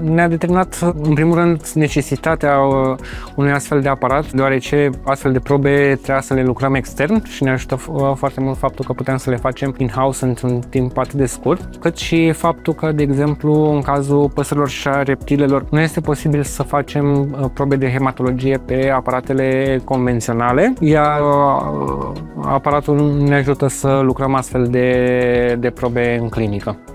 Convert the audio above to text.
Ne-a determinat, în primul rând, necesitatea unui astfel de aparat, deoarece astfel de probe trebuia să le lucrăm extern și ne ajută foarte mult faptul că putem să le facem in-house într-un timp atât de scurt, cât și faptul că, de exemplu, în cazul păsărilor și a reptilelor, nu este posibil să facem probe de hematologie pe aparatele convenționale, iar aparatul ne ajută să lucrăm astfel de probe în clinică.